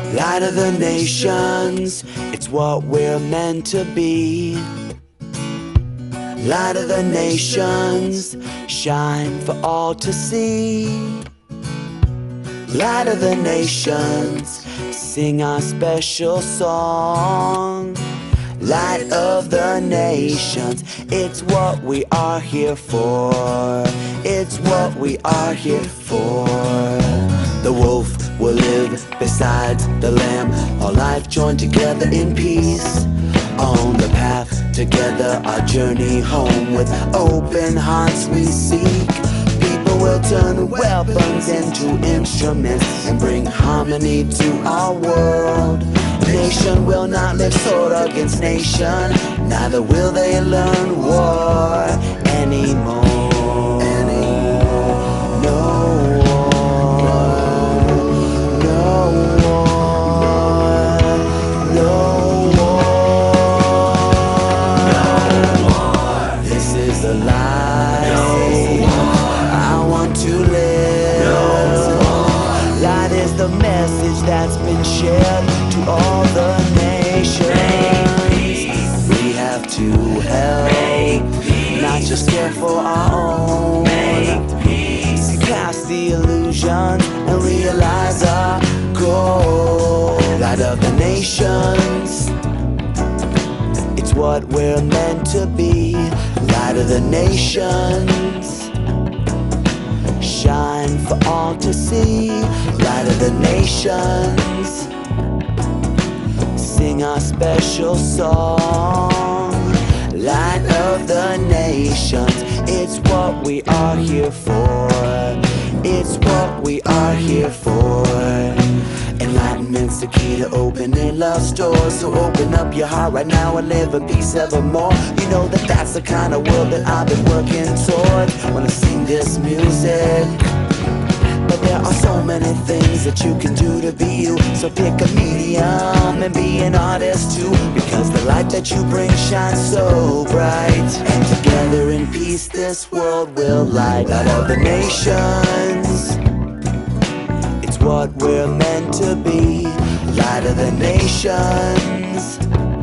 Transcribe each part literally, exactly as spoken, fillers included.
Light of the nations, it's what we're meant to be. Light of the nations, shine for all to see. Light of the nations, sing our special song. Light of the nations, it's what we are here for. It's what we are here for. The wolf will live beside the lamb, all life joined together in peace. On the path together, our journey home, with open hearts we seek. People will turn weapons into instruments and bring harmony to our world. Nation will not live sword against nation, neither will they learn war anymore. The message that's been shared to all the nations. We have to help, not just care for our own. Cast the illusion and realize our goal. Light of the nations, it's what we're meant to be. Light of the nations, shine for all to see. Light of the nations, sing our special song. Light of the nations, it's what we are here for. It's what we are here for. Enlightenment's the key to opening love's doors. So open up your heart right now and live in peace evermore. You know that that's the kind of world that I've been working toward when I sing this music. But there are so many things that you can do to be you. So pick a medium and be an artist too, because the light that you bring shines so bright. And together in peace this world will light. Light of the nations, it's what we're meant to be. Light of the nations,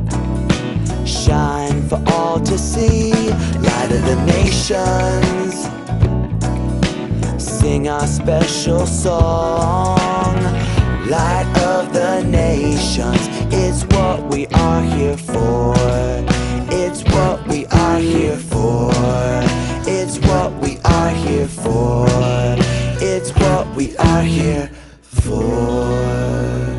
shine for all to see. Light of the nations, sing our special song. Light of the nations, it's what we are here for. It's what we are here for. It's what we are here for. It's what we are here for.